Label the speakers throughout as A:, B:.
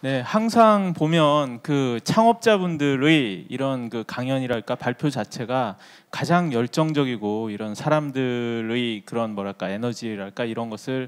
A: 네, 항상 보면 그 창업자분들의 이런 그 강연이랄까 발표 자체가 가장 열정적이고 이런 사람들의 그런 뭐랄까 에너지랄까 이런 것을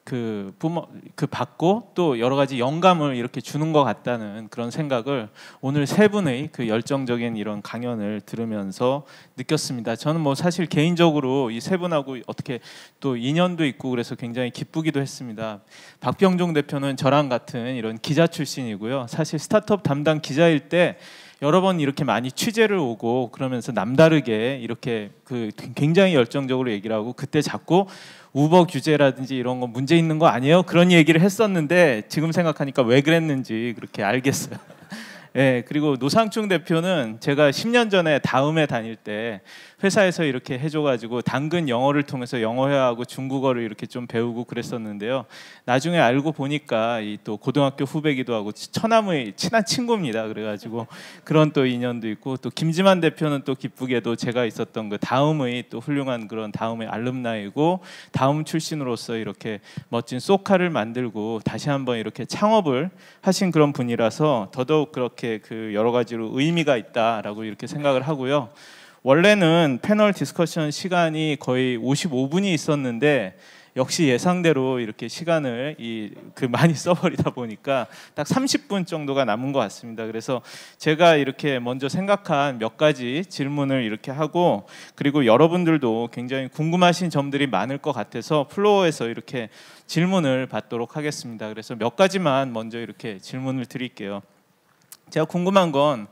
A: 그 받고 또 여러 가지 영감을 이렇게 주는 것 같다는 그런 생각을 오늘 세 분의 그 열정적인 이런 강연을 들으면서 느꼈습니다. 저는 뭐 사실 개인적으로 이 세 분하고 어떻게 또 인연도 있고 그래서 굉장히 기쁘기도 했습니다. 박병종 대표는 저랑 같은 이런 기자 출신이고요. 사실 스타트업 담당 기자일 때 여러 번 이렇게 많이 취재를 오고 그러면서 남다르게 이렇게 그 굉장히 열정적으로 얘기를 하고 그때 자꾸 우버 규제라든지 이런 거 문제 있는 거 아니에요? 그런 얘기를 했었는데 지금 생각하니까 왜 그랬는지 그렇게 알겠어요. 예, 그리고 노상충 대표는 제가 10년 전에 다음에 다닐 때 회사에서 이렇게 해줘가지고 당근 영어를 통해서 영어회화하고 중국어를 이렇게 좀 배우고 그랬었는데요. 나중에 알고 보니까 이 또 고등학교 후배기도 하고 처남의 친한 친구입니다. 그래가지고 그런 또 인연도 있고 또 김지만 대표는 또 기쁘게도 제가 있었던 그 다음의 또 훌륭한 그런 다음의 알lum나이고 다음 출신으로서 이렇게 멋진 소카를 만들고 다시 한번 이렇게 창업을 하신 그런 분이라서 더더욱 그렇게 그 여러 가지로 의미가 있다라고 이렇게 생각을 하고요. 원래는 패널 디스커션 시간이 거의 55분이 있었는데 역시 예상대로 이렇게 시간을 많이 써버리다 보니까 딱 30분 정도가 남은 것 같습니다. 그래서 제가 이렇게 먼저 생각한 몇 가지 질문을 이렇게 하고 그리고 여러분들도 굉장히 궁금하신 점들이 많을 것 같아서 플로어에서 이렇게 질문을 받도록 하겠습니다. 그래서 몇 가지만 먼저 이렇게 질문을 드릴게요. 제가 궁금한 건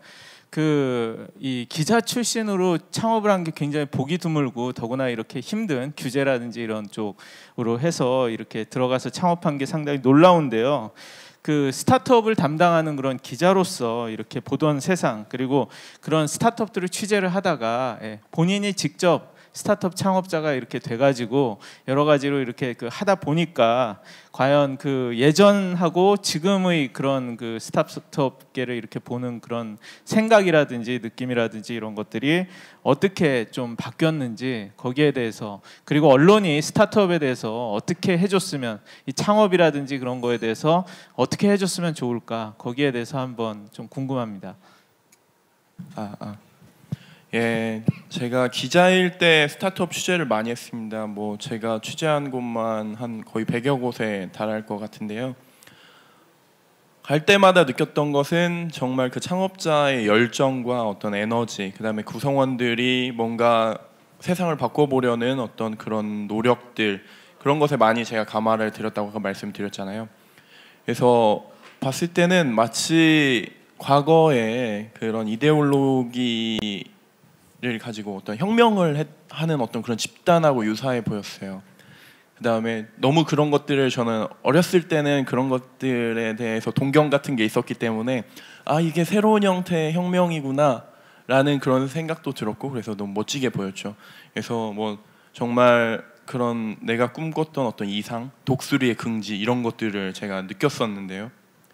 A: 이 기자 출신으로 창업을 한 게 굉장히 보기 드물고 더구나 이렇게 힘든 규제라든지 이런 쪽으로 해서 이렇게 들어가서 창업한 게 상당히 놀라운데요. 그 스타트업을 담당하는 그런 기자로서 이렇게 보던 세상 그리고 그런 스타트업들을 취재를 하다가 본인이 직접 스타트업 창업자가 이렇게 돼가지고 여러 가지로 이렇게 하다 보니까 과연 그 예전하고 지금의 그런 그 스타트업계를 이렇게 보는 그런 생각이라든지 느낌이라든지 이런 것들이 어떻게 좀 바뀌었는지 거기에 대해서 그리고 언론이 스타트업에 대해서 어떻게 해줬으면 이 창업이라든지 그런 거에 대해서 어떻게 해줬으면 좋을까 거기에 대해서 한번 좀 궁금합니다.
B: 예, 제가 기자일 때 스타트업 취재를 많이 했습니다. 뭐 제가 취재한 곳만 한 거의 100여 곳에 달할 것 같은데요. 갈 때마다 느꼈던 것은 정말 그 창업자의 열정과 어떤 에너지, 그다음에 구성원들이 뭔가 세상을 바꿔보려는 어떤 그런 노력들 그런 것에 많이 제가 감화를 들였다고 아까 말씀드렸잖아요. 그래서 봤을 때는 마치 과거에 그런 이데올로기 를 가지고 어떤 혁명을 하는 어떤 그런 집단하고 유사해 보였어요. 그 다음에 너무 그런 것들을 저는 어렸을 때는 그런 것들에 대해서 동경 같은 게 있었기 때문에 이게 새로운 형태의 혁명이구나 라는 그런 생각도 들었고 그래서 너무 멋지게 보였죠. 그래서 뭐 정말 그런 내가 꿈꿨던 어떤 이상, 독수리의 긍지 이런 것들을 제가 느꼈었는데요.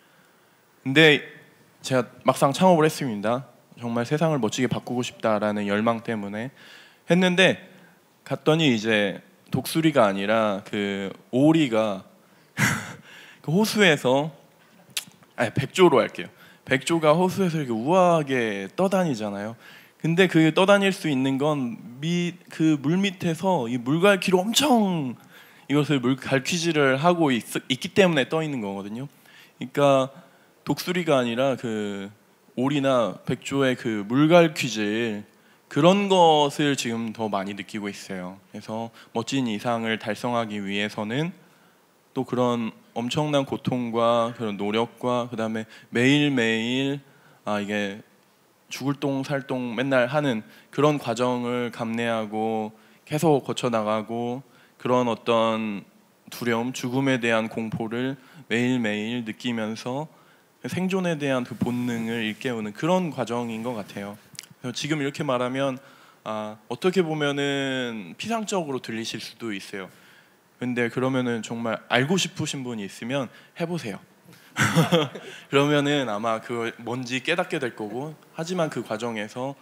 B: 근데 제가 막상 창업을 했습니다. 정말 세상을 멋지게 바꾸고 싶다라는 열망 때문에 했는데 갔더니 이제 독수리가 아니라 그 오리가 그 호수에서 백조로 할게요. 백조가 호수에서 이렇게 우아하게 떠다니잖아요. 근데 그 떠다닐 수 있는 건 그 물 밑에서 이 물갈퀴로 엄청 이것을 물갈퀴질을 하고 있기 때문에 떠 있는 거거든요. 그러니까 독수리가 아니라 그 오리나 백조의 그 물갈퀴질 그런 것을 지금 더 많이 느끼고 있어요. 그래서 멋진 이상을 달성하기 위해서는 또 그런 엄청난 고통과 그런 노력과 그 다음에 매일매일 이게 죽을 똥 살 똥 맨날 하는 그런 과정을 감내하고 계속 거쳐나가고 그런 어떤 두려움, 죽음에 대한 공포를 매일매일 느끼면서 생존에 대한 그 본능을 일깨우는 그런 과정인 것 같아요. 지금 이렇게 말하면 어떻게 보면은 피상적으로 들리실 수도 있어요. 근데 그러면은 정말 알고 싶으신 분이 있으면 해보세요. 그러면은 아마 그 뭔지 깨닫게 될 거고 하지만 그 과정에서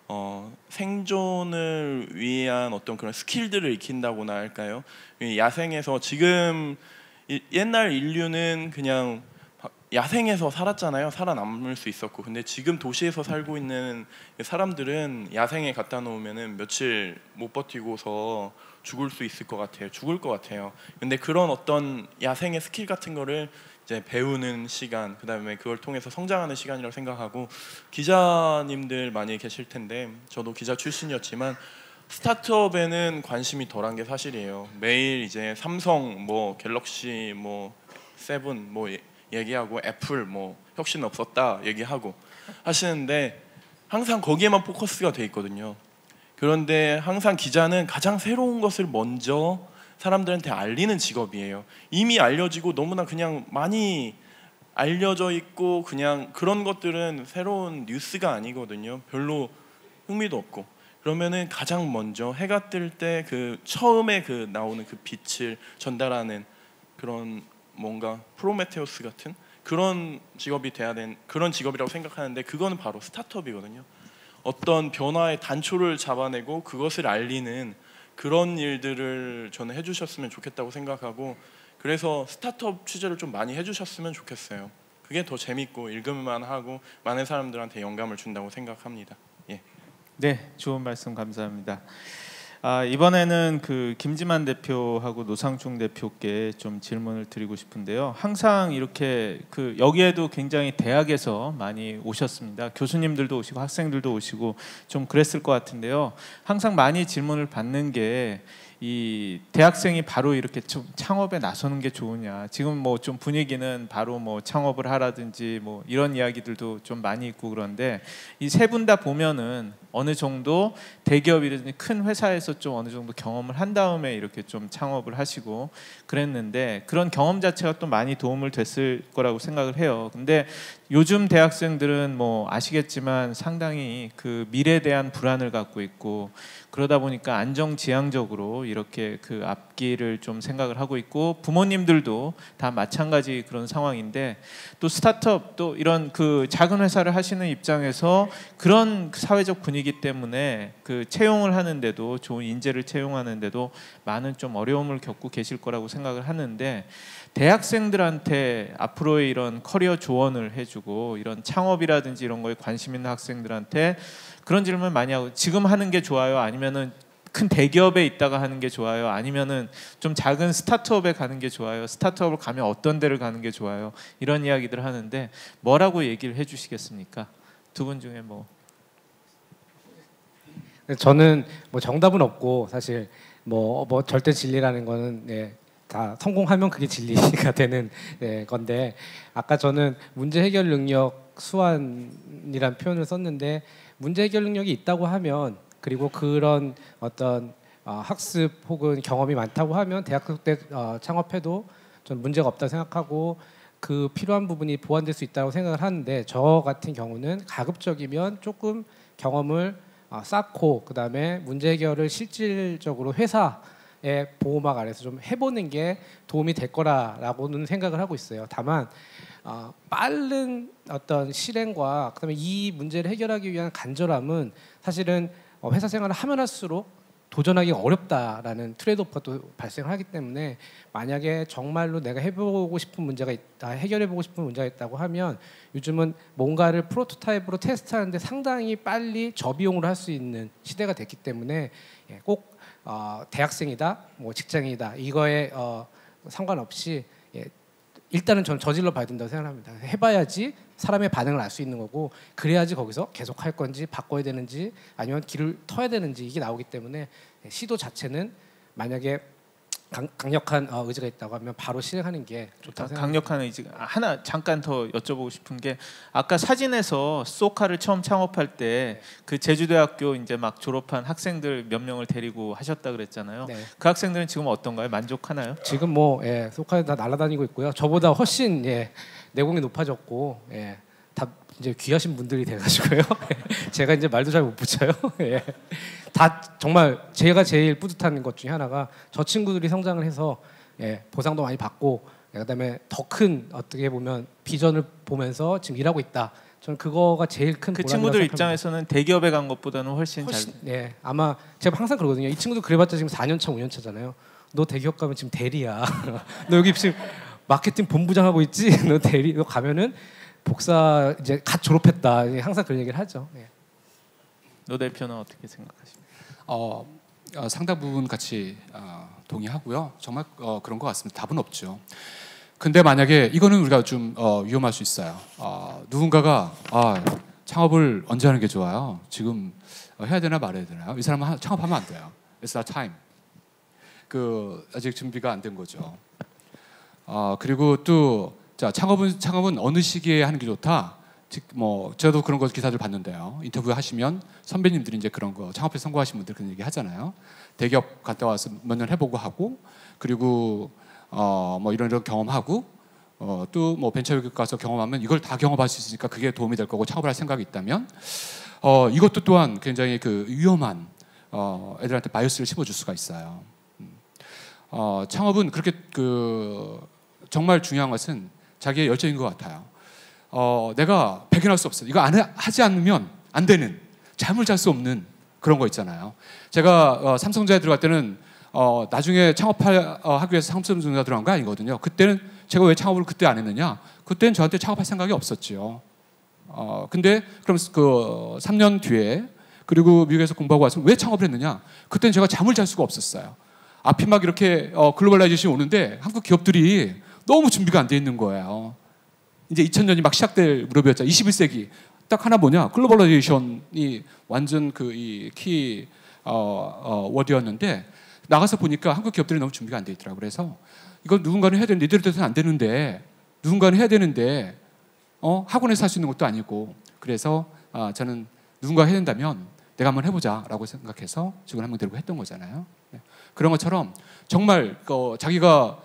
B: 생존을 위한 어떤 그런 스킬들을 익힌다고나 할까요? 야생에서 지금 옛날 인류는 그냥 야생에서 살았잖아요. 살아남을 수 있었고. 근데 지금 도시에서 살고 있는 사람들은 야생에 갖다 놓으면은 며칠 못 버티고서 죽을 수 있을 것 같아요. 죽을 것 같아요. 근데 그런 어떤 야생의 스킬 같은 거를 이제 배우는 시간, 그다음에 그걸 통해서 성장하는 시간이라고 생각하고, 기자님들 많이 계실 텐데 저도 기자 출신이었지만 스타트업에는 관심이 덜한 게 사실이에요. 매일 이제 삼성, 뭐 갤럭시, 뭐 세븐 뭐 얘기하고 애플 뭐 혁신 없었다 얘기하고 하시는데 항상 거기에만 포커스가 돼 있거든요. 그런데 항상 기자는 가장 새로운 것을 먼저 사람들한테 알리는 직업이에요. 이미 알려지고 너무나 그냥 많이 알려져 있고 그냥 그런 것들은 새로운 뉴스가 아니거든요. 별로 흥미도 없고. 그러면은 가장 먼저 해가 뜰 때 그 처음에 그 나오는 그 빛을 전달하는 그런 뭔가 프로메테우스 같은 그런 직업이 돼야 되는 그런 직업이라고 생각하는데, 그거는 바로 스타트업이거든요. 어떤 변화의 단초를 잡아내고 그것을 알리는 그런 일들을 저는 해주셨으면 좋겠다고 생각하고, 그래서 스타트업 취재를 좀 많이 해주셨으면 좋겠어요. 그게 더 재밌고 읽을만 하고 많은 사람들한테 영감을 준다고 생각합니다. 예.
A: 네, 좋은 말씀 감사합니다. 이번에는 그 김지만 대표하고 노상중 대표께 좀 질문을 드리고 싶은데요. 항상 이렇게 그 여기에도 굉장히 대학에서 많이 오셨습니다. 교수님들도 오시고 학생들도 오시고 좀 그랬을 것 같은데요. 항상 많이 질문을 받는 게 이 대학생이 바로 이렇게 좀 창업에 나서는 게 좋으냐. 지금 뭐 좀 분위기는 바로 뭐 창업을 하라든지 뭐 이런 이야기들도 좀 많이 있고 그런데 이 세 분 다 보면은 어느 정도 대기업이라든지 큰 회사에서 좀 어느 정도 경험을 한 다음에 이렇게 좀 창업을 하시고 그랬는데 그런 경험 자체가 또 많이 도움을 됐을 거라고 생각을 해요. 근데 요즘 대학생들은 뭐 아시겠지만 상당히 그 미래에 대한 불안을 갖고 있고 그러다 보니까 안정지향적으로 이렇게 그 앞길을 좀 생각을 하고 있고 부모님들도 다 마찬가지 그런 상황인데 또 스타트업 또 이런 그 작은 회사를 하시는 입장에서 그런 사회적 분위기 때문에 그 채용을 하는데도 좋은 인재를 채용하는데도 많은 좀 어려움을 겪고 계실 거라고 생각을 하는데 대학생들한테 앞으로의 이런 커리어 조언을 해주고 이런 창업이라든지 이런 거에 관심 있는 학생들한테 그런 질문을 많이 하고 지금 하는 게 좋아요? 아니면은 큰 대기업에 있다가 하는 게 좋아요? 아니면은 좀 작은 스타트업에 가는 게 좋아요? 스타트업을 가면 어떤 데를 가는 게 좋아요? 이런 이야기들을 하는데 뭐라고 얘기를 해주시겠습니까? 두 분 중에 뭐
C: 저는 뭐 정답은 없고 사실 뭐 절대 진리라는 거는 예, 다 성공하면 그게 진리가 되는 예, 건데 아까 저는 문제 해결 능력 수완이란 표현을 썼는데 문제 해결 능력이 있다고 하면 그리고 그런 어떤 학습 혹은 경험이 많다고 하면 대학교 때 창업해도 전 문제가 없다고 생각하고 그 필요한 부분이 보완될 수 있다고 생각을 하는데 저 같은 경우는 가급적이면 조금 경험을 쌓고 그다음에 문제 해결을 실질적으로 회사의 보호막 아래서 좀 해보는 게 도움이 될 거라고는 생각을 하고 있어요. 다만 빠른 어떤 실행과 그다음에 이 문제를 해결하기 위한 간절함은 사실은 회사 생활을 하면 할수록 도전하기가 어렵다라는 트레이드오프가 또 발생을 하기 때문에 만약에 정말로 내가 해보고 싶은 문제가 있다, 해결해보고 싶은 문제가 있다고 하면 요즘은 뭔가를 프로토타입으로 테스트하는데 상당히 빨리 저비용으로 할 수 있는 시대가 됐기 때문에 꼭 대학생이다, 뭐 직장인이다 이거에 상관없이 일단은 전 저질러 봐야 된다고 생각합니다. 해봐야지 사람의 반응을 알 수 있는 거고 그래야지 거기서 계속 할 건지 바꿔야 되는지 아니면 길을 터야 되는지 이게 나오기 때문에 시도 자체는 만약에 강력한 의지가 있다고 하면 바로 실행하는 게 좋다고 생각합니다.
A: 강력한 의지 하나 잠깐 더 여쭤보고 싶은 게 아까 사진에서 소카를 처음 창업할 때 그 제주대학교 이제 막 졸업한 학생들 몇 명을 데리고 하셨다 그랬잖아요.
C: 네.
A: 그 학생들은 지금 어떤가요? 만족하나요?
C: 지금 뭐 소카에 다 날아다니고 있고요. 저보다 훨씬 내공이 높아졌고 다 이제 귀하신 분들이 돼가지고요. 제가 이제 말도 잘 못 붙여요. 다 정말 제가 제일 뿌듯한 것 중에 하나가 저 친구들이 성장을 해서 보상도 많이 받고 그다음에 더 큰 어떻게 보면 비전을 보면서 지금 일하고 있다. 저는 그거가 제일 큰
A: 그
C: 보람이라고
A: 친구들
C: 생각합니다.
A: 입장에서는 대기업에 간 것보다는 훨씬 잘.
C: 아마 제가 항상 그러거든요. 이 친구들 그래봤자 지금 4년 차, 5년 차잖아요. 너 대기업 가면 지금 대리야. 너 여기 지금 마케팅 본부장 하고 있지. 너 대리 너 가면은 복사 이제 갓 졸업했다. 항상 그런 얘기를 하죠. 예.
A: 노 대표는 어떻게 생각하십니까?
D: 상당 부분 같이 동의하고요. 정말 그런 것 같습니다. 답은 없죠. 근데 만약에 이거는 우리가 좀 위험할 수 있어요. 누군가가 창업을 언제 하는 게 좋아요? 지금 해야 되나 말아야 되나요? 이 사람은 창업하면 안 돼요. It's not time. 아직 준비가 안 된 거죠. 그리고 또 자, 창업은 어느 시기에 하는 게 좋다. 저도 그런 거 기사들 봤는데요. 인터뷰 하시면 선배님들이 이제 그런 거 창업에 성공하신 분들 그런 얘기 하잖아요. 대기업 갔다 와서 몇 년 해보고 하고, 그리고 이런 경험하고, 또 뭐 벤처기업 가서 경험하면 이걸 다 경험할 수 있으니까 그게 도움이 될 거고 창업을 할 생각이 있다면 이것도 또한 굉장히 위험한 애들한테 바이어스를 심어줄 수가 있어요. 창업은 그렇게 정말 중요한 것은 자기의 열정인 것 같아요. 내가 배견할 수 없어. 이거 하지 않으면 안 되는, 잠을 잘 수 없는 그런 거 있잖아요. 제가 삼성전자에 들어갈 때는 나중에 창업하기 위해서 삼성전자 들어간 거 아니거든요. 그때는 제가 왜 창업을 그때 안 했느냐? 그때는 저한테 창업할 생각이 없었죠. 근데 그럼 3년 뒤에 그리고 미국에서 공부하고 와서 왜 창업을 했느냐? 그때는 제가 잠을 잘 수가 없었어요. 앞이 막 이렇게 글로벌라이제이션이 오는데 한국 기업들이 너무 준비가 안 돼 있는 거예요. 이제 2000년이 막 시작될 무렵이었죠. 21세기 딱 하나 뭐냐? 글로벌라이제이션이 완전 이 키 워드였는데 나가서 보니까 한국 기업들이 너무 준비가 안 돼 있더라고요. 그래서 이건 누군가는 해야 되는데 니들이 돼서는 안 되는데 누군가는 해야 되는데 학원에서 할 수 있는 것도 아니고 그래서 저는 누군가 해야 된다면 내가 한번 해보자라고 생각해서 직원 한 명 데리고 했던 거잖아요. 그런 것처럼 정말 자기가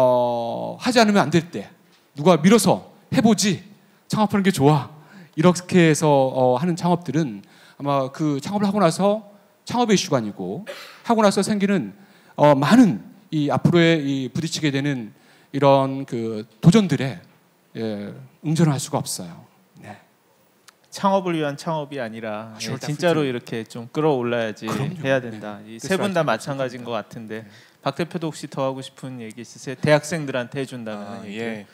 D: 하지 않으면 안 될 때 누가 밀어서 해보지 창업하는 게 좋아 이렇게 해서 하는 창업들은 아마 그 창업을 하고 나서 창업의 이슈가 아니고 하고 나서 생기는 많은 이 앞으로의 이 부딪히게 되는 이런 도전들에 응전을 할 수가 없어요. 네.
A: 창업을 위한 창업이 아니라
D: Sure,
A: 진짜로
D: definitely.
A: 이렇게 좀 끌어올라야지
D: 그럼요.
A: 해야 된다.
D: 네.
A: 이 세 분 다 마찬가지인 것 같은데 박 대표도 혹시 더 하고 싶은 얘기 있으세요? 대학생들한테 해준다는 얘기.
B: 예.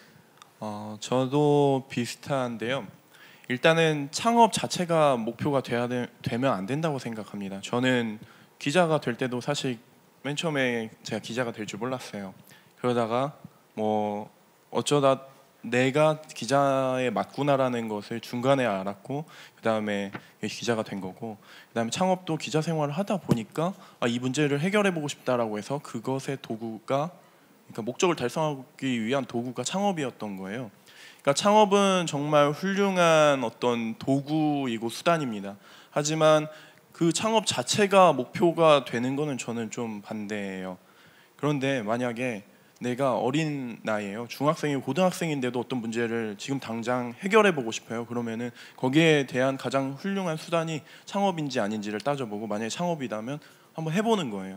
B: 저도 비슷한데요. 일단은 창업 자체가 목표가 되면 안 된다고 생각합니다. 저는 기자가 될 때도 사실 맨 처음에 제가 기자가 될 줄 몰랐어요. 그러다가 뭐 어쩌다 내가 기자에 맞구나라는 것을 중간에 알았고 그다음에 기자가 된 거고 그다음에 창업도 기자 생활을 하다 보니까 이 문제를 해결해 보고 싶다라고 해서 그것의 도구가 그러니까 목적을 달성하기 위한 도구가 창업이었던 거예요. 그러니까 창업은 정말 훌륭한 어떤 도구이고 수단입니다. 하지만 그 창업 자체가 목표가 되는 거는 저는 좀 반대예요. 그런데 만약에 내가 어린 나이에요. 중학생이고 고등학생인데도 어떤 문제를 지금 당장 해결해 보고 싶어요. 그러면은 거기에 대한 가장 훌륭한 수단이 창업인지 아닌지를 따져보고 만약에 창업이라면 한번 해보는 거예요.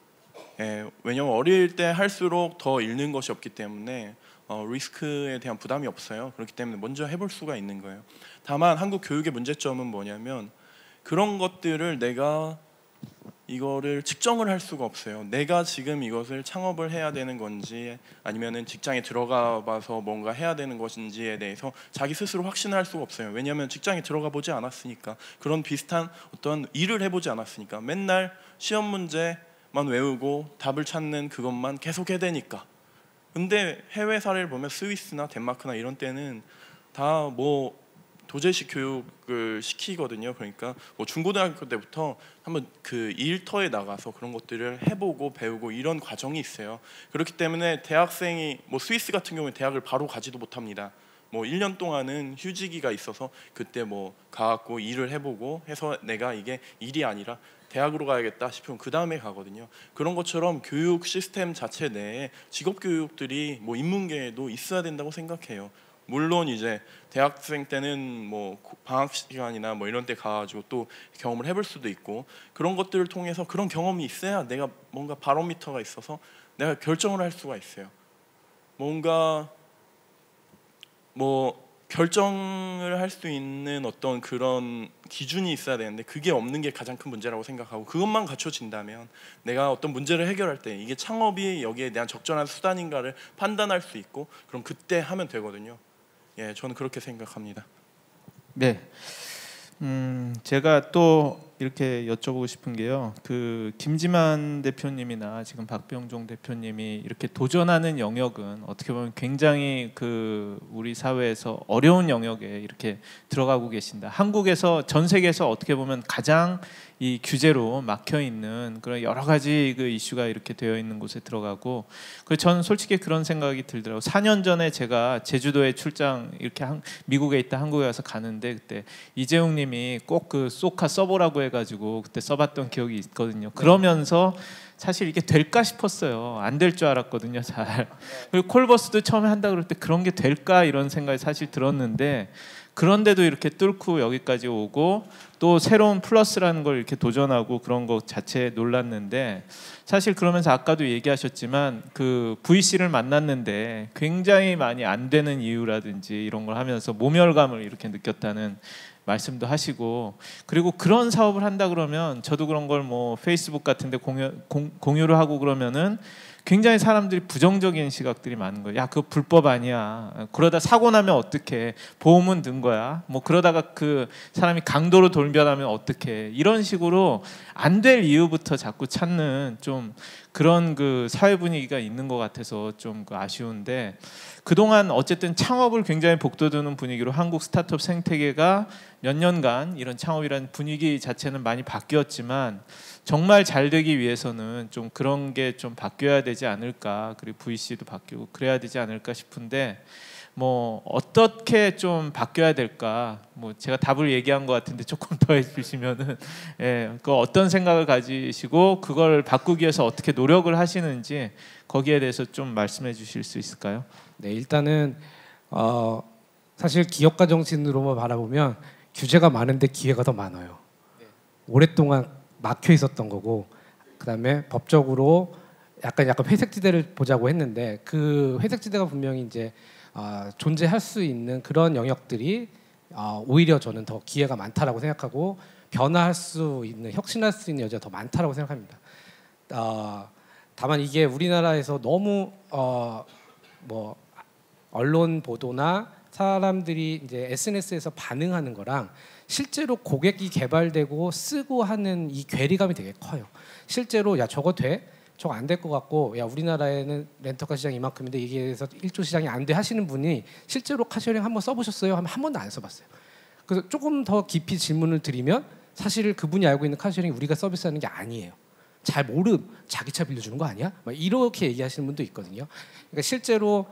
B: 왜냐면 어릴 때 할수록 더 잃는 것이 없기 때문에 리스크에 대한 부담이 없어요. 그렇기 때문에 먼저 해볼 수가 있는 거예요. 다만 한국 교육의 문제점은 뭐냐면 그런 것들을 내가 이거를 측정을 할 수가 없어요. 내가 지금 이것을 창업을 해야 되는 건지 아니면은 직장에 들어가 봐서 뭔가 해야 되는 것인지에 대해서 자기 스스로 확신을 할 수가 없어요. 왜냐하면 직장에 들어가 보지 않았으니까 그런 비슷한 어떤 일을 해보지 않았으니까 맨날 시험 문제만 외우고 답을 찾는 그것만 계속 해야 되니까. 근데 해외 사례를 보면 스위스나 덴마크나 이런 때는 다 뭐 도제식 교육을 시키거든요. 그러니까 뭐 중고등학교 때부터 한번 그 일터에 나가서 그런 것들을 해보고 배우고 이런 과정이 있어요. 그렇기 때문에 대학생이 뭐 스위스 같은 경우에 대학을 바로 가지도 못합니다. 뭐 1년 동안은 휴지기가 있어서 그때 뭐 가갖고 일을 해보고 해서 내가 이게 일이 아니라 대학으로 가야겠다 싶으면 그 다음에 가거든요. 그런 것처럼 교육 시스템 자체 내에 직업 교육들이 뭐 인문계에도 있어야 된다고 생각해요. 물론 이제 대학생 때는 뭐 방학 시간이나 뭐 이런 때 가가지고 또 경험을 해볼 수도 있고 그런 것들을 통해서 그런 경험이 있어야 내가 뭔가 바로미터가 있어서 내가 결정을 할 수가 있어요. 뭔가 뭐 결정을 할 수 있는 어떤 그런 기준이 있어야 되는데 그게 없는 게 가장 큰 문제라고 생각하고, 그것만 갖춰진다면 내가 어떤 문제를 해결할 때 이게 창업이 여기에 대한 적절한 수단인가를 판단할 수 있고, 그럼 그때 하면 되거든요. 예, 저는 그렇게 생각합니다.
A: 네. 제가 또 이렇게 여쭤보고 싶은 게요. 그 김지만 대표님이나 지금 박병종 대표님이 이렇게 도전하는 영역은 어떻게 보면 굉장히 그 우리 사회에서 어려운 영역에 이렇게 들어가고 계신다. 한국에서 전 세계에서 어떻게 보면 가장 이 규제로 막혀 있는 그런 여러 가지 그 이슈가 이렇게 되어 있는 곳에 들어가고, 그 저는 솔직히 그런 생각이 들더라고요. 4년 전에 제가 제주도에 출장 이렇게 미국에 있다 한국에 와서 가는데, 그때 이재용님이 꼭 그 소카 써보라고 해가지고 그때 써봤던 기억이 있거든요. 그러면서 사실 이게 될까 싶었어요. 안 될 줄 알았거든요, 잘. 그리고 콜버스도 처음에 한다 그럴 때 그런 게 될까 이런 생각이 사실 들었는데, 그런데도 이렇게 뚫고 여기까지 오고 또 새로운 플러스라는 걸 이렇게 도전하고 그런 것 자체에 놀랐는데, 사실 그러면서 아까도 얘기하셨지만 그 VC를 만났는데 굉장히 많이 안 되는 이유라든지 이런 걸 하면서 모멸감을 이렇게 느꼈다는 말씀도 하시고, 그리고 그런 사업을 한다 그러면 저도 그런 걸 뭐 페이스북 같은데 공유를 하고 그러면은 굉장히 사람들이 부정적인 시각들이 많은 거예요. 야, 그거 불법 아니야. 그러다 사고 나면 어떡해. 보험은 든 거야. 뭐 그러다가 그 사람이 강도로 돌변하면 어떡해. 이런 식으로 안 될 이유부터 자꾸 찾는 좀 그런 그 사회 분위기가 있는 것 같아서 좀 아쉬운데, 그동안 어쨌든 창업을 굉장히 복돋우는 분위기로 한국 스타트업 생태계가 몇 년간 이런 창업이라는 분위기 자체는 많이 바뀌었지만, 정말 잘 되기 위해서는 좀 그런 게 좀 바뀌어야 되지 않을까, 그리고 VC도 바뀌고 그래야 되지 않을까 싶은데, 뭐 어떻게 좀 바뀌어야 될까, 뭐 제가 답을 얘기한 것 같은데 조금 더 해주시면은, 예, 그 어떤 생각을 가지시고 그걸 바꾸기 위해서 어떻게 노력을 하시는지 거기에 대해서 좀 말씀해 주실 수 있을까요?
C: 네, 일단은 사실 기업가 정신으로만 바라보면 규제가 많은데 기회가 더 많아요. 오랫동안 막혀 있었던 거고, 그다음에 법적으로 약간 회색지대를 보자고 했는데, 그 회색지대가 분명히 이제 존재할 수 있는 그런 영역들이 오히려 저는 더 기회가 많다라고 생각하고, 변화할 수 있는, 혁신할 수 있는 여지가 더 많다라고 생각합니다. 다만 이게 우리나라에서 너무 뭐 언론 보도나 사람들이 이제 SNS에서 반응하는 거랑 실제로 고객이 개발되고 쓰고 하는 이 괴리감이 되게 커요. 실제로 야 저거 돼? 저거 안 될 것 같고, 야 우리나라에는 렌터카 시장 이만큼인데 이게 해서 1조 시장이 안 돼 하시는 분이 실제로 카쉐어링 한번 써보셨어요? 하면 한 번도 안 써봤어요. 그래서 조금 더 깊이 질문을 드리면 사실 그분이 알고 있는 카쉐어링이 우리가 서비스하는 게 아니에요. 잘 모름, 자기 차 빌려주는 거 아니야? 막 이렇게 얘기하시는 분도 있거든요. 그러니까 실제로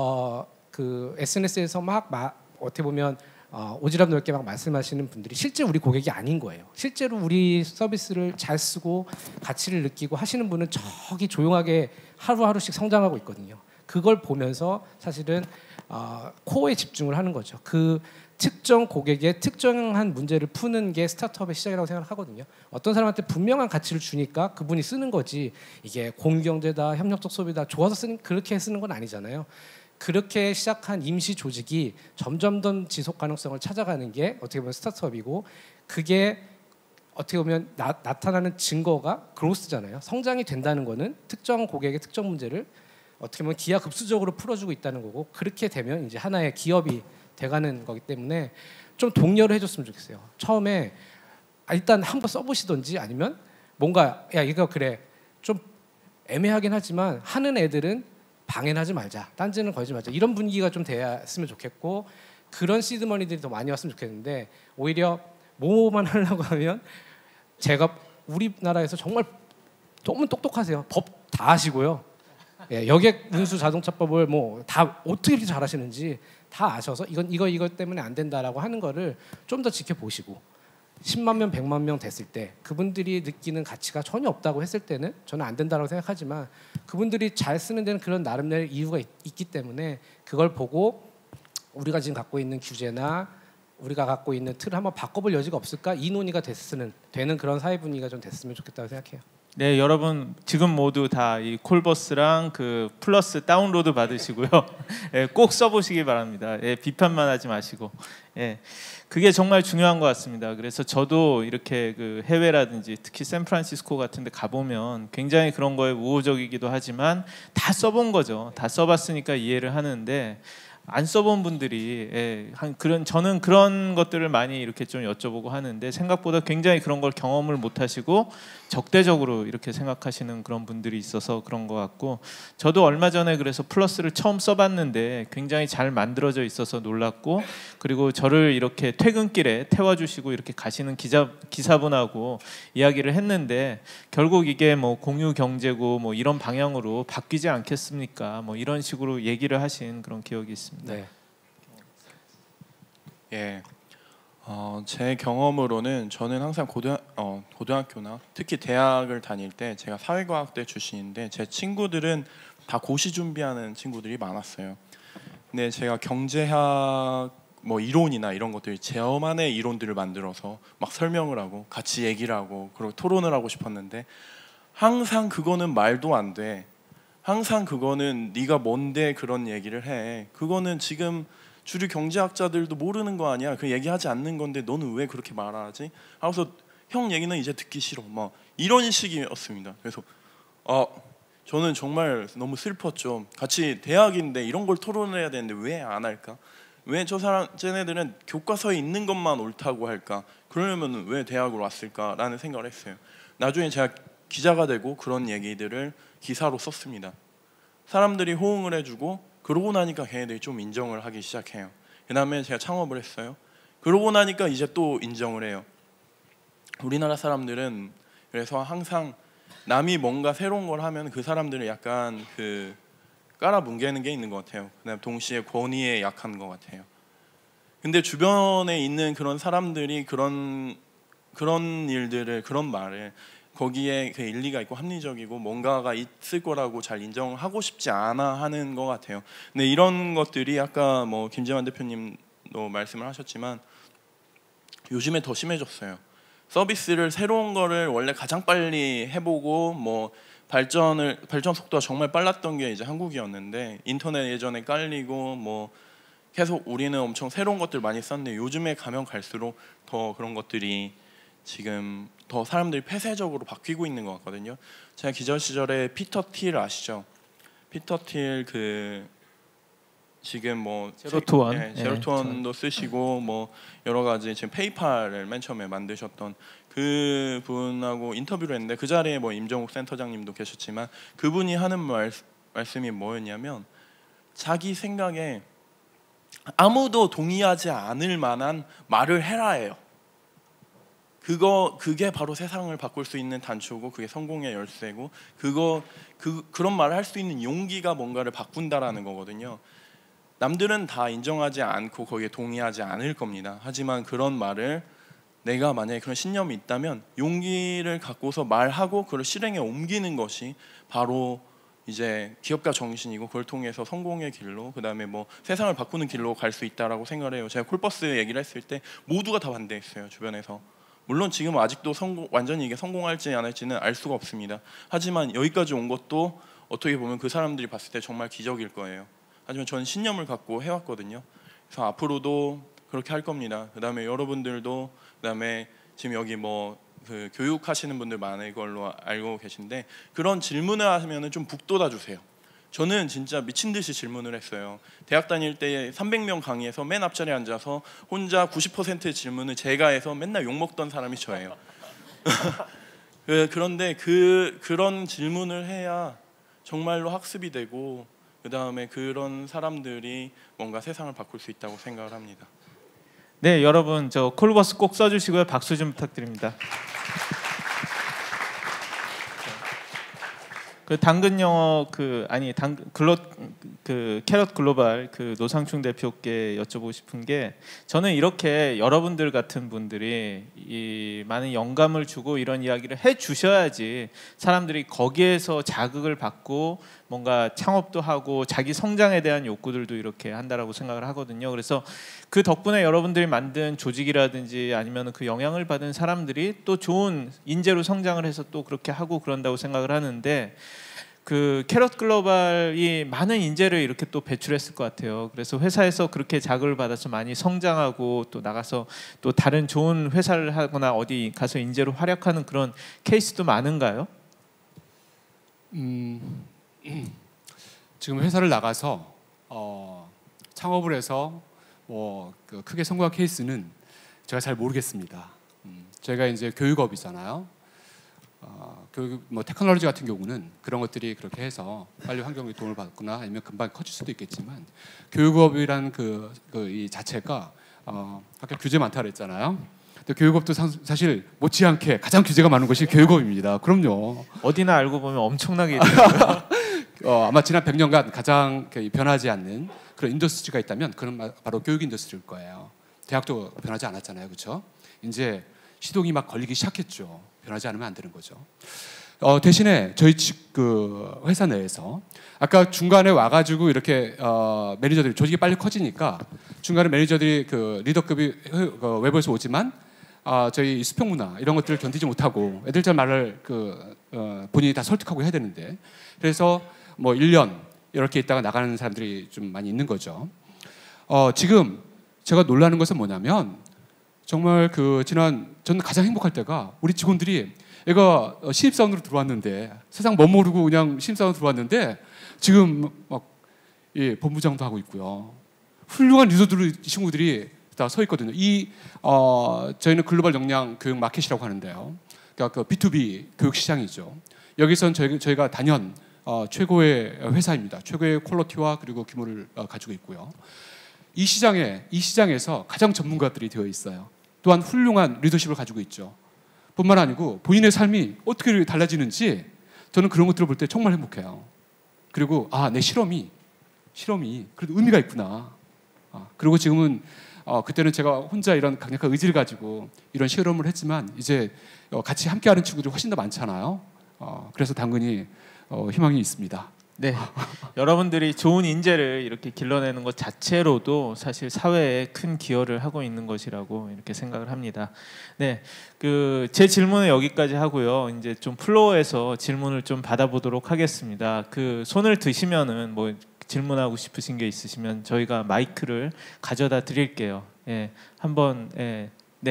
C: 그 SNS에서 막 어떻게 보면 오지랖 넓게 막 말씀하시는 분들이 실제 우리 고객이 아닌 거예요. 실제로 우리 서비스를 잘 쓰고 가치를 느끼고 하시는 분은 저기 조용하게 하루하루씩 성장하고 있거든요. 그걸 보면서 사실은 코어에 집중을 하는 거죠. 그 특정 고객의 특정한 문제를 푸는 게 스타트업의 시작이라고 생각하거든요. 어떤 사람한테 분명한 가치를 주니까 그분이 쓰는 거지, 이게 공유경제다, 협력적 소비다, 좋아서 그렇게 쓰는 건 아니잖아요. 그렇게 시작한 임시 조직이 점점 더 지속 가능성을 찾아가는 게 어떻게 보면 스타트업이고, 그게 어떻게 보면 나타나는 증거가 그로스잖아요. 성장이 된다는 거는 특정 고객의 특정 문제를 어떻게 보면 기하급수적으로 풀어주고 있다는 거고, 그렇게 되면 이제 하나의 기업이 돼가는 거기 때문에 좀 독려를 해줬으면 좋겠어요. 처음에 일단 한번 써보시던지, 아니면 뭔가 야 이거 그래 좀 애매하긴 하지만 하는 애들은 방해하지 말자, 딴지는 걸지 말자, 이런 분위기가 좀 됐으면 좋겠고, 그런 시드머니들이 더 많이 왔으면 좋겠는데, 오히려 뭐만 하려고 하면, 제가 우리나라에서 정말 너무 똑똑하세요. 법 다 아시고요. 예, 여객 운수 자동차법을 뭐 다 어떻게 이렇게 잘하시는지 다 아셔서 이거 때문에 안 된다라고 하는 거를 좀 더 지켜보시고, 10만 명, 100만 명 됐을 때 그분들이 느끼는 가치가 전혀 없다고 했을 때는 저는 안 된다고 생각하지만, 그분들이 잘 쓰는 데는 그런 나름대로 이유가 있기 때문에 그걸 보고 우리가 지금 갖고 있는 규제나 우리가 갖고 있는 틀을 한번 바꿔볼 여지가 없을까, 이 논의가 되는 그런 사회 분위기가 좀 됐으면 좋겠다고 생각해요.
A: 네, 여러분 지금 모두 다 이 콜버스랑 그 플러스 다운로드 받으시고요. 예, 꼭 써보시기 바랍니다. 예, 비판만 하지 마시고. 예, 그게 정말 중요한 것 같습니다. 그래서 저도 이렇게 그 해외라든지 특히 샌프란시스코 같은데 가보면 굉장히 그런 거에 우호적이기도 하지만 다 써본 거죠. 다 써봤으니까 이해를 하는데. 안 써본 분들이 저는 그런 것들을 많이 이렇게 좀 여쭤보고 하는데 생각보다 굉장히 그런 걸 경험을 못 하시고 적대적으로 이렇게 생각하시는 그런 분들이 있어서 그런 것 같고 저도 얼마 전에 그래서 플러스를 처음 써봤는데 굉장히 잘 만들어져 있어서 놀랐고 그리고 저를 이렇게 퇴근길에 태워주시고 이렇게 가시는 기사분하고 이야기를 했는데 결국 이게 뭐 공유 경제고 뭐 이런 방향으로 바뀌지 않겠습니까? 뭐 이런 식으로 얘기를 하신 그런 기억이 있습니다.
C: 네.
B: 예. 제 경험으로는 저는 항상 고등학교나 특히 대학을 다닐 때 제가 사회과학대 출신인데 제 친구들은 다 고시 준비하는 친구들이 많았어요. 근데 제가 경제학 뭐 이론이나 이런 것들 저만의 이론들을 만들어서 막 설명을 하고 같이 얘기를 하고 그리고 토론을 하고 싶었는데 항상 그거는 말도 안 돼. 항상 그거는 네가 뭔데 그런 얘기를 해. 그거는 지금 주류 경제학자들도 모르는 거 아니야. 그 얘기하지 않는 건데 너는 왜 그렇게 말하지? 하고서 형 얘기는 이제 듣기 싫어. 막 이런 식이었습니다. 그래서 저는 정말 너무 슬펐죠. 같이 대학인데 이런 걸 토론을 해야 되는데 왜 안 할까? 왜 쟤네들은 교과서에 있는 것만 옳다고 할까? 그러려면 왜 대학으로 왔을까라는 생각을 했어요. 나중에 제가 기자가 되고 그런 얘기들을 기사로 썼습니다. 사람들이 호응을 해주고 그러고 나니까 걔네들이 좀 인정을 하기 시작해요. 그 다음에 제가 창업을 했어요. 그러고 나니까 이제 또 인정을 해요. 우리나라 사람들은 그래서 항상 남이 뭔가 새로운 걸 하면 그 사람들을 약간 그 깔아뭉개는 게 있는 것 같아요. 그다음 동시에 권위에 약한 것 같아요. 근데 주변에 있는 그런 사람들이 그런 일들을 그런 말을 거기에 그 일리가 있고 합리적이고 뭔가가 있을 거라고 잘 인정하고 싶지 않아 하는 것 같아요. 근데 이런 것들이 아까 뭐 김재환 대표님도 말씀을 하셨지만 요즘에 더 심해졌어요. 서비스를 새로운 거를 원래 가장 빨리 해보고 뭐 발전 속도가 정말 빨랐던 게 이제 한국이었는데 인터넷 예전에 깔리고 뭐 계속 우리는 엄청 새로운 것들 많이 썼는데 요즘에 가면 갈수록 더 그런 것들이 지금 더 사람들이 폐쇄적으로 바뀌고 있는 것 같거든요. 제가 기자 시절에 피터 틸 아시죠? 피터 틸 그 지금 뭐 제로투원도 쓰시고 뭐 여러 가지 지금 페이팔을 맨 처음에 만드셨던 그 분하고 인터뷰를 했는데 그 자리에 뭐 임정욱 센터장님도 계셨지만 그분이 하는 말씀이 뭐였냐면 자기 생각에 아무도 동의하지 않을 만한 말을 해라예요. 그게 바로 세상을 바꿀 수 있는 단초고 그게 성공의 열쇠고 그런 말을 할 수 있는 용기가 뭔가를 바꾼다라는 거거든요. 남들은 다 인정하지 않고 거기에 동의하지 않을 겁니다. 하지만 그런 말을 내가 만약에 그런 신념이 있다면 용기를 갖고서 말하고 그걸 실행에 옮기는 것이 바로 이제 기업가 정신이고 그걸 통해서 성공의 길로 그다음에 뭐 세상을 바꾸는 길로 갈 수 있다라고 생각을 해요. 제가 콜버스 얘기를 했을 때 모두가 다 반대했어요. 주변에서. 물론 지금 아직도 완전히 이게 성공할지 안 할지는 알 수가 없습니다. 하지만 여기까지 온 것도 어떻게 보면 그 사람들이 봤을 때 정말 기적일 거예요. 하지만 저는 신념을 갖고 해왔거든요. 그래서 앞으로도 그렇게 할 겁니다. 그다음에 여러분들도 그다음에 지금 여기 뭐 그 교육하시는 분들 많은 걸로 알고 계신데 그런 질문을 하면은 좀 북돋아 주세요. 저는 진짜 미친 듯이 질문을 했어요. 대학 다닐 때 300명 강의에서 맨 앞자리에 앉아서 혼자 90%의 질문을 제가 해서 맨날 욕먹던 사람이 저예요. 그런데 그런 질문을 해야 정말로 학습이 되고 그 다음에 그런 사람들이 뭔가 세상을 바꿀 수 있다고 생각을 합니다.
A: 네, 여러분 저 콜버스 꼭 써주시고요. 박수 좀 부탁드립니다. 그 당근 영어 캐럿 글로벌 그 노상충 대표께 여쭤보고 싶은 게 저는 이렇게 여러분들 같은 분들이 이 많은 영감을 주고 이런 이야기를 해 주셔야지 사람들이 거기에서 자극을 받고 뭔가 창업도 하고 자기 성장에 대한 욕구들도 이렇게 한다라고 생각을 하거든요. 그래서 그 덕분에 여러분들이 만든 조직이라든지 아니면 그 영향을 받은 사람들이 또 좋은 인재로 성장을 해서 또 그렇게 하고 그런다고 생각을 하는데 그 캐럿 글로벌이 많은 인재를 이렇게 또 배출했을 것 같아요. 그래서 회사에서 그렇게 자극을 받아서 많이 성장하고 또 나가서 또 다른 좋은 회사를 하거나 어디 가서 인재로 활약하는 그런 케이스도 많은가요?
D: 지금 회사를 나가서 창업을 해서 그 크게 성공한 케이스는 제가 잘 모르겠습니다. 저희가 이제 교육업이잖아요. 교육 테크놀로지 같은 경우는 그런 것들이 그렇게 해서 빨리 환경에 도움을 받거나 아니면 금방 커질 수도 있겠지만 교육업이라는 이 자체가 아까 규제 많다 그랬잖아요. 근데 교육업도 사실 못지않게 가장 규제가 많은 것이 교육업입니다. 그럼요.
A: 어디나 알고 보면 엄청나게
D: 아마 지난 100년간 가장 변하지 않는 그런 인더스트리가 있다면 그건 바로 교육 인더스트리일 거예요. 대학도 변하지 않았잖아요, 그렇죠? 이제 시동이 막 걸리기 시작했죠. 변하지 않으면 안 되는 거죠. 대신에 저희 그 회사 내에서 아까 중간에 와가지고 이렇게 매니저들이 조직이 빨리 커지니까 중간에 매니저들이 그 리더급이 외부에서 오지만 저희 수평 문화 이런 것들을 견디지 못하고 애들 잘 말을 본인이 다 설득하고 해야 되는데 그래서 1년 이렇게 있다가 나가는 사람들이 좀 많이 있는 거죠. 지금 제가 놀라는 것은 뭐냐면 정말 저는 가장 행복할 때가 우리 직원들이 얘가 신입사원으로 들어왔는데 세상 뭐 모르고 그냥 신입사원으로 들어왔는데 지금 막 본부장도 하고 있고요. 훌륭한 리더들 친구들이 다 서 있거든요. 저희는 글로벌 역량 교육 마켓이라고 하는데요. 그러니까 그 B2B 교육 시장이죠. 여기선 저희가 단연 최고의 회사입니다. 최고의 퀄리티와 그리고 규모를 가지고 있고요. 이 시장에서 가장 전문가들이 되어 있어요. 또한 훌륭한 리더십을 가지고 있죠. 뿐만 아니고 본인의 삶이 어떻게 달라지는지 저는 그런 것들을 볼 때 정말 행복해요. 그리고 내 실험이 그래도 의미가 있구나. 그리고 지금은 그때는 제가 혼자 이런 강력한 의지를 가지고 이런 실험을 했지만 이제 같이 함께하는 친구들이 훨씬 더 많잖아요. 그래서 당연히 희망이 있습니다.
A: 네, 여러분들이 좋은 인재를 이렇게 길러내는 것 자체로도 사실 사회에 큰 기여를 하고 있는 것이라고 이렇게 생각을 합니다. 네, 제 질문은 여기까지 하고요. 이제 좀 플로어에서 질문을 좀 받아보도록 하겠습니다. 손을 드시면은 질문하고 싶으신 게 있으시면 저희가 마이크를 가져다 드릴게요. 예, 한번 네.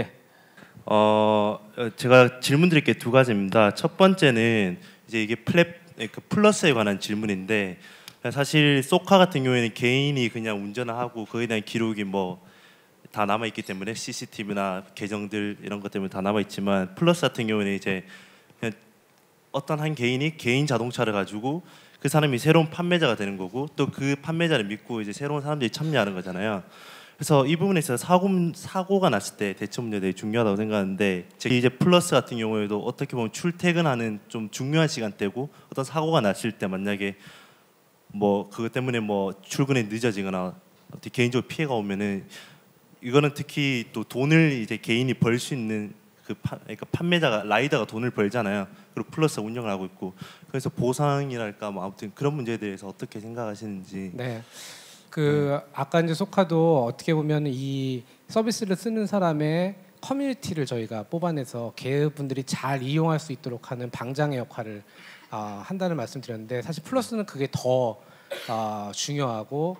E: 제가 질문 드릴 게 두 가지입니다. 첫 번째는 이제 이게 플러스에 관한 질문인데 사실 소카 같은 경우에는 개인이 그냥 운전을 하고 거기에 대한 기록이 다 남아 있기 때문에 CCTV나 계정들 이런 것 때문에 다 남아 있지만 플러스 같은 경우에는 이제 그냥 어떤 한 개인이 개인 자동차를 가지고 그 사람이 새로운 판매자가 되는 거고 또 그 판매자를 믿고 이제 새로운 사람들이 참여하는 거잖아요. 그래서 이 부분에 있어서 사고가 났을 때 대처 문제가 되게 중요하다고 생각하는데 이제 플러스 같은 경우에도 어떻게 보면 출퇴근하는 좀 중요한 시간대고 어떤 사고가 났을 때 만약에 그것 때문에 출근이 늦어지거나 어떻게 개인적으로 피해가 오면은 이거는 특히 또 돈을 이제 개인이 벌 수 있는 그러니까 판매자가 라이더가 돈을 벌잖아요. 그리고 플러스가 운영을 하고 있고 그래서 보상이랄까 아무튼 그런 문제에 대해서 어떻게 생각하시는지.
C: 네. 아까 이제 소카도 어떻게 보면 이 서비스를 쓰는 사람의 커뮤니티를 저희가 뽑아내서 개업분들이 잘 이용할 수 있도록 하는 방장의 역할을 한다는 말씀드렸는데 사실 플러스는 그게 더 중요하고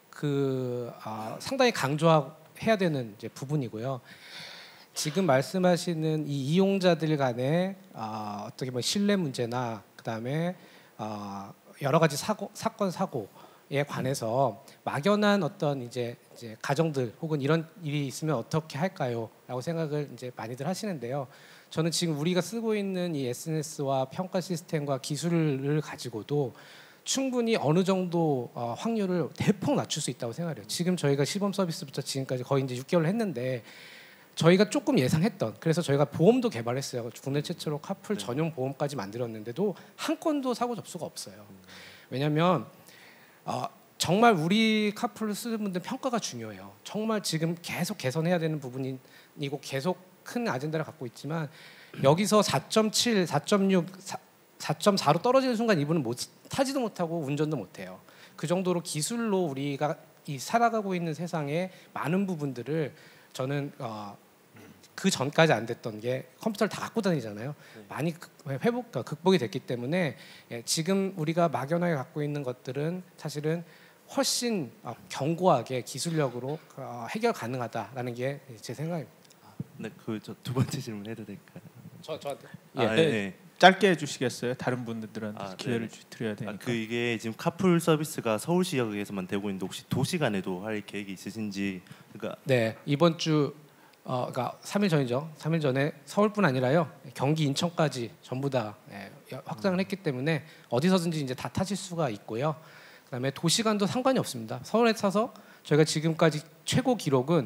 C: 상당히 강조해야 되는 이제 부분이고요. 지금 말씀하시는 이 이용자들 간의 어떻게 보면 신뢰 문제나 그다음에 여러 가지 사건 사고에 관해서 막연한 어떤 이제 가정들 혹은 이런 일이 있으면 어떻게 할까요?라고 생각을 이제 많이들 하시는데요. 저는 지금 우리가 쓰고 있는 이 SNS와 평가 시스템과 기술을 가지고도 충분히 어느 정도 확률을 대폭 낮출 수 있다고 생각해요. 지금 저희가 시범 서비스부터 지금까지 거의 이제 6개월 했는데 저희가 조금 예상했던, 그래서 저희가 보험도 개발했어요. 국내 최초로 카풀 전용 보험까지 만들었는데도 한 건도 사고 접수가 없어요. 왜냐하면 정말 우리 카풀을 쓰는 분들 평가가 중요해요. 정말 지금 계속 개선해야 되는 부분이고 계속 큰 아젠다를 갖고 있지만 여기서 4.7, 4.6, 4.4로 떨어지는 순간 이분은 타지도 못하고 운전도 못해요. 그 정도로 기술로 우리가 이 살아가고 있는 세상의 많은 부분들을 저는 그 전까지 안 됐던 게 컴퓨터를 다 갖고 다니잖아요. 많이 극복이 됐기 때문에 지금 우리가 막연하게 갖고 있는 것들은 사실은 훨씬 견고하게 기술력으로 해결 가능하다라는 게 제 생각입니다.
E: 네, 그 저 두 번째 질문 해도 될까요?
C: 저한테
E: 네.
A: 짧게 해주시겠어요? 다른 분들한테 기회를
E: 네.
A: 드려야 되니까.
E: 그 이게 지금 카풀 서비스가 서울시역에서만 되고 있는데 혹시 도시 간에도 할 계획이 있으신지. 그러니까
C: 네, 이번 주 그러니까 3일 전이죠. 3일 전에 서울뿐 아니라요. 경기, 인천까지 전부 다 확장을 했기 때문에 어디서든지 이제 다 타실 수가 있고요. 그다음에 도시간도 상관이 없습니다. 서울에 타서 저희가 지금까지 최고 기록은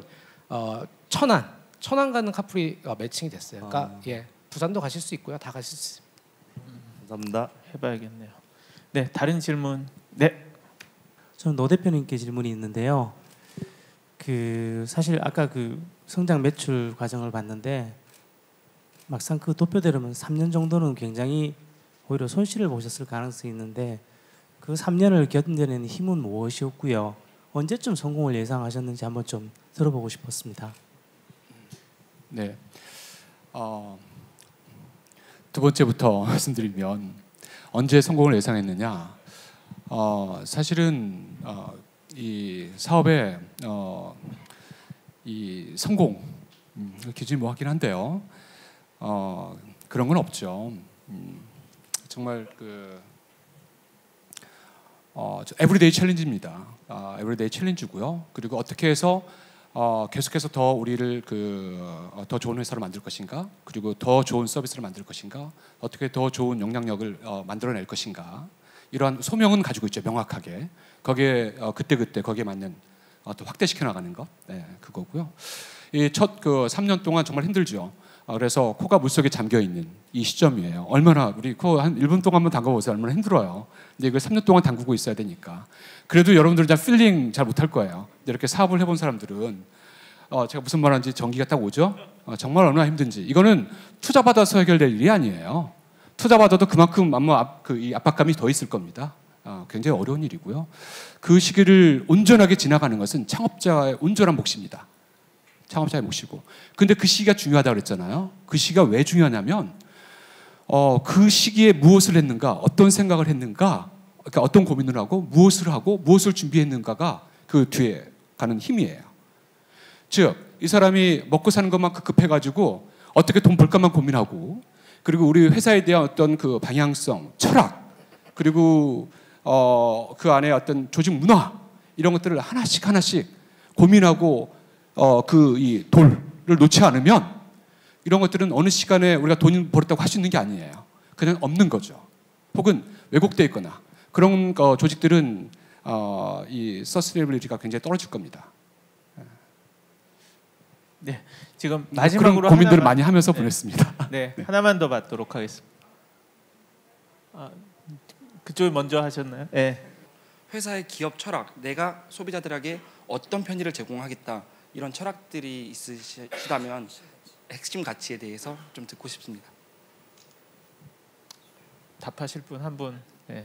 C: 천안 가는 카풀이 매칭이 됐어요. 그러니까 부산도 가실 수 있고요. 다 가실 수 있습니다.
E: 감사합니다.
A: 해봐야겠네요. 네, 다른 질문. 네.
F: 저는 노 대표님께 질문이 있는데요. 그 사실 아까 그 성장 매출 과정을 봤는데 막상 그 도표대로면 3년 정도는 굉장히 오히려 손실을 보셨을 가능성이 있는데 그 3년을 견뎌내는 힘은 무엇이었고요? 언제쯤 성공을 예상하셨는지 한번 좀 들어보고 싶었습니다.
D: 네. 두 번째부터 말씀드리면 언제 성공을 예상했느냐? 사실은 이 사업의 이 성공 기준이 뭐 하긴 한데요. 그런 건 없죠. 정말 그 에브리데이 챌린지입니다. 에브리데이 챌린지고요. 그리고 어떻게 해서 계속해서 더 우리를 더 좋은 회사로 만들 것인가, 그리고 더 좋은 서비스를 만들 것인가, 어떻게 더 좋은 영향력을 만들어낼 것인가, 이러한 소명은 가지고 있죠. 명확하게 거기에 그때 거기에 맞는 또 확대시켜 나가는 것, 그거고요. 이 첫 3년 동안 정말 힘들죠. 그래서 코가 물속에 잠겨 있는 이 시점이에요. 얼마나 우리 코 한 1분 동안 한번 담궈보세요. 얼마나 힘들어요. 근데 이걸 3년 동안 담그고 있어야 되니까. 그래도 여러분들은 잘 필링 잘 못할 거예요. 근데 이렇게 사업을 해본 사람들은 제가 무슨 말하는지 전기가 딱 오죠. 정말 얼마나 힘든지. 이거는 투자 받아서 해결될 일이 아니에요. 투자 받아도 그만큼 아마 이 압박감이 더 있을 겁니다. 굉장히 어려운 일이고요. 그 시기를 온전하게 지나가는 것은 창업자의 온전한 몫입니다. 창업자의 몫이고. 근데 그 시기가 중요하다고 그랬잖아요. 그 시기가 왜 중요하냐면 그 시기에 무엇을 했는가, 어떤 생각을 했는가, 그러니까 어떤 고민을 하고 무엇을 준비했는가가 그 뒤에 가는 힘이에요. 즉, 이 사람이 먹고 사는 것만 급해가지고 어떻게 돈 벌까만 고민하고, 그리고 우리 회사에 대한 어떤 그 방향성, 철학, 그리고 그 안에 어떤 조직 문화, 이런 것들을 하나씩 고민하고 이 돌을 놓지 않으면 이런 것들은 어느 시간에 우리가 돈 벌었다고 할 수 있는 게 아니에요. 그냥 없는 거죠. 혹은 왜곡되어 있거나 그런 조직들은 이 서스테이너빌리티가 굉장히 떨어질 겁니다.
A: 네, 지금 마지막으로
D: 그런 고민들을
A: 하나만,
D: 많이 하면서 보냈습니다.
A: 네, 하나만 더 받도록 하겠습니다. 그쪽이 먼저 하셨나요? 네.
G: 회사의 기업 철학, 내가 소비자들에게 어떤 편의를 제공하겠다, 이런 철학들이 있으시다면 핵심 가치에 대해서 좀 듣고 싶습니다.
A: 답하실 분 한 분. 네.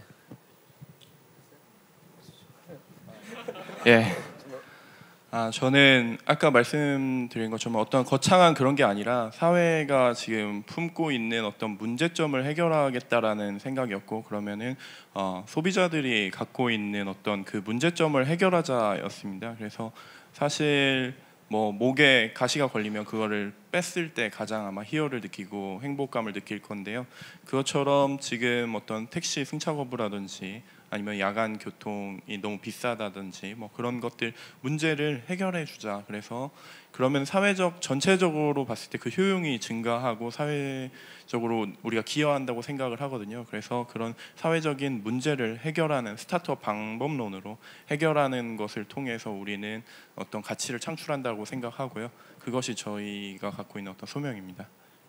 B: 저는 아까 말씀드린 것처럼 어떤 거창한 그런 게 아니라 사회가 지금 품고 있는 어떤 문제점을 해결하겠다라는 생각이었고, 그러면은 소비자들이 갖고 있는 어떤 그 문제점을 해결하자였습니다. 그래서 사실 뭐 목에 가시가 걸리면 그거를 뺐을 때 가장 아마 희열을 느끼고 행복감을 느낄 건데요. 그것처럼 지금 어떤 택시 승차 거부라든지 아니면 야간 교통이 너무 비싸다든지 뭐 그런 것들 문제를 해결해 주자. 그래서 그러면 사회적 전체적으로 봤을 때 그 효용이 증가하고 사회적으로 우리가 기여한다고 생각을 하거든요. 그래서 그런 사회적인 문제를 해결하는 스타트업 방법론으로 해결하는 것을 통해서 우리는 어떤 가치를 창출한다고 생각하고요. 그것이 저희가 갖고 있는 어떤 소명입니다.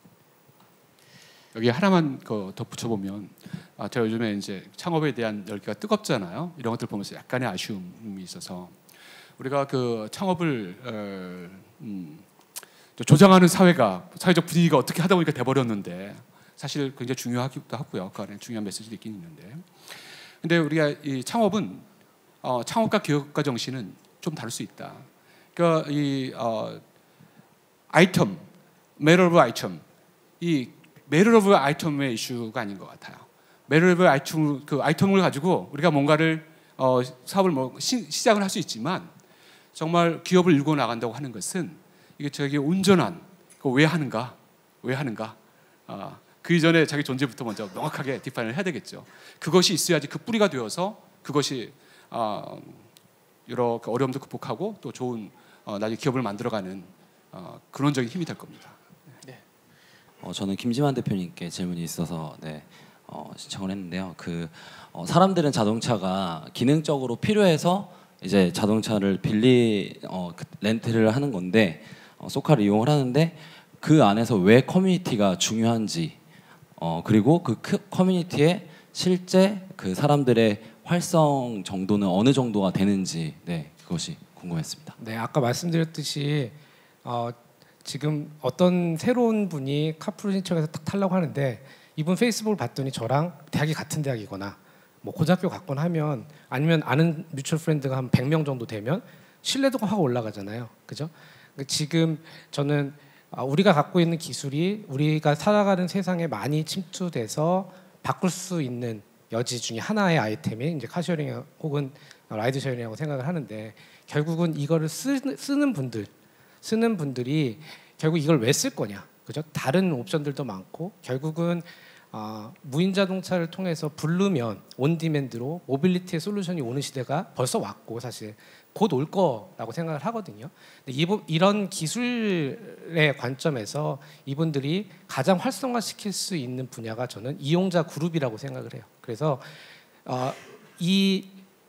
D: 여기 하나만 덧붙여 보면 제가 요즘에 이제 창업에 대한 열기가 뜨겁잖아요. 이런 것들 보면서 약간의 아쉬움이 있어서 우리가 그 창업을 조장하는 사회적 분위기가 어떻게 하다 보니까 돼버렸는데 사실 굉장히 중요하기도 하고요. 그 안에 중요한 메시지도 있긴 있는데, 근데 우리가 이 창업은 창업과 기업가 정신은 좀 다를 수 있다. 그러니까 이 아이템, 매너 오브 아이템, 이 매너 오브 아이템의 이슈가 아닌 것 같아요. 매너 오브 아이템, 그 아이템을 가지고 우리가 뭔가를 사업을 시작을 할 수 있지만 정말 기업을 일궈 나간다고 하는 것은 이게 저기 온전한 왜 하는가, 그 이전에 자기 존재부터 먼저 명확하게 디파인을 해야 되겠죠. 그것이 있어야지 그 뿌리가 되어서 그것이 여러 어려움도 극복하고 또 좋은 나중에 기업을 만들어가는 근원적인 힘이 될 겁니다.
A: 네.
H: 저는 김지만 대표님께 질문이 있어서 신청을 했는데요. 사람들은 자동차가 기능적으로 필요해서 이제 자동차를 렌트를 하는 건데 소카를 이용을 하는데 그 안에서 왜 커뮤니티가 중요한지 그리고 그 커뮤니티에 실제 그 사람들의 활성 정도는 어느 정도가 되는지 그것이 궁금했습니다.
C: 네, 아까 말씀드렸듯이 지금 어떤 새로운 분이 카풀 신청해서 딱 타려고 하는데 이분 페이스북을 봤더니 저랑 대학이 같은 대학이거나 뭐 고등학교 갔거나 하면 아니면 아는 뮤추얼 프렌드가 한 100명 정도 되면 신뢰도가 확 올라가잖아요. 그죠? 지금 저는 우리가 갖고 있는 기술이 우리가 살아가는 세상에 많이 침투돼서 바꿀 수 있는 여지 중에 하나의 아이템이 이제 카시어링 혹은 라이드 쉐어링이라고 생각을 하는데 결국은 이거를 쓰는 분들이 결국 이걸 왜 쓸 거냐, 그죠? 다른 옵션들도 많고 결국은 무인 자동차를 통해서 부르면 온디맨드로 모빌리티의 솔루션이 오는 시대가 벌써 왔고 사실 곧 올 거라고 생각을 하거든요. 근데 이런 기술의 관점에서 이분들이 가장 활성화시킬 수 있는 분야가 저는 이용자 그룹이라고 생각을 해요. 그래서 이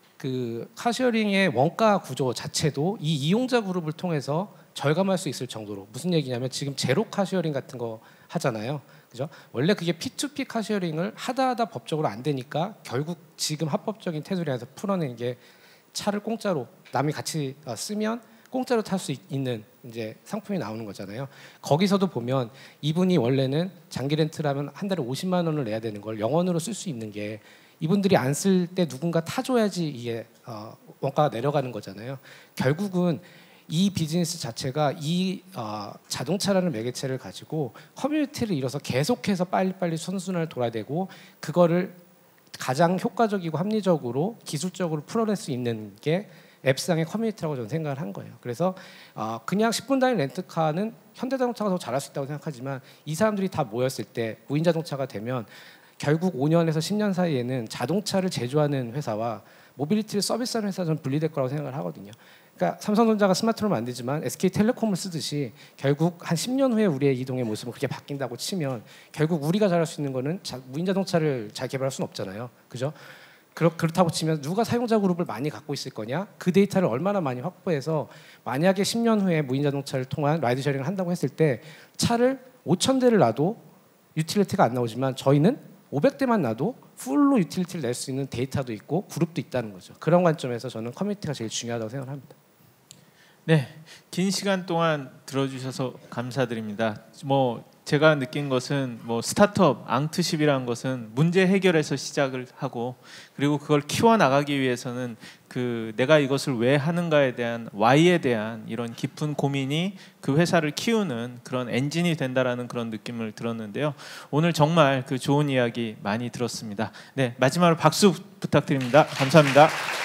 C: 카시어링의 원가 구조 자체도 이 이용자 그룹을 통해서 절감할 수 있을 정도로, 무슨 얘기냐면 지금 제로 카시어링 같은 거 하잖아요. 그죠? 원래 그게 P2P 카시어링을 하다 법적으로 안 되니까 결국 지금 합법적인 테두리 안에서 풀어낸 게 차를 공짜로 남이 같이 쓰면 공짜로 탈 수 있는 이제 상품이 나오는 거잖아요. 거기서도 보면 이분이 원래는 장기 렌트라면 한 달에 50만 원을 내야 되는 걸 영원으로 쓸 수 있는 게 이분들이 안 쓸 때 누군가 타줘야지 이게 원가가 내려가는 거잖아요. 결국은 이 비즈니스 자체가 이 자동차라는 매개체를 가지고 커뮤니티를 이뤄서 계속해서 빨리빨리 선순환을 돌아야 되고 그거를 가장 효과적이고 합리적으로 기술적으로 풀어낼 수 있는 게 앱상의 커뮤니티라고 저는 생각을 한 거예요. 그래서 그냥 10분 단위 렌트카는 현대자동차가 더 잘할 수 있다고 생각하지만 이 사람들이 다 모였을 때 무인 자동차가 되면 결국 5년에서 10년 사이에는 자동차를 제조하는 회사와 모빌리티를 서비스하는 회사가 좀 분리될 거라고 생각을 하거든요. 그러니까 삼성전자가 스마트폰을 만들지만 SK텔레콤을 쓰듯이 결국 한 10년 후에 우리의 이동의 모습은 그렇게 바뀐다고 치면 결국 우리가 잘할 수 있는 거는 무인 자동차를 잘 개발할 수는 없잖아요. 그죠? 그렇다고 치면 누가 사용자 그룹을 많이 갖고 있을 거냐? 그 데이터를 얼마나 많이 확보해서 만약에 10년 후에 무인 자동차를 통한 라이드 쉐어링을 한다고 했을 때 차를 5,000대를 놔도 유틸리티가 안 나오지만 저희는 500대만 놔도 풀로 유틸리티를 낼 수 있는 데이터도 있고 그룹도 있다는 거죠. 그런 관점에서 저는 커뮤니티가 제일 중요하다고 생각합니다.
A: 네, 긴 시간 동안 들어주셔서 감사드립니다. 제가 느낀 것은 스타트업 앙트십이라는 것은 문제 해결에서 시작을 하고 그리고 그걸 키워 나가기 위해서는 내가 이것을 왜 하는가에 대한 why에 대한 이런 깊은 고민이 그 회사를 키우는 그런 엔진이 된다라는 그런 느낌을 들었는데요. 오늘 정말 좋은 이야기 많이 들었습니다. 네, 마지막으로 박수 부탁드립니다. 감사합니다.